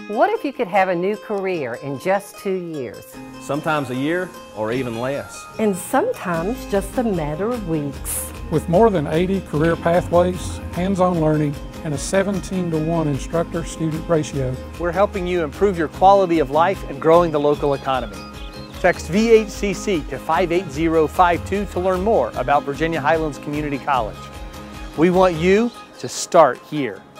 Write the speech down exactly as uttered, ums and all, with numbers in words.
What if you could have a new career in just two years? Sometimes a year or even less. And sometimes just a matter of weeks. With more than eighty career pathways, hands-on learning, and a seventeen to one instructor-student ratio, we're helping you improve your quality of life and growing the local economy. Text V H C C to five eight zero five two to learn more about Virginia Highlands Community College. We want you to start here.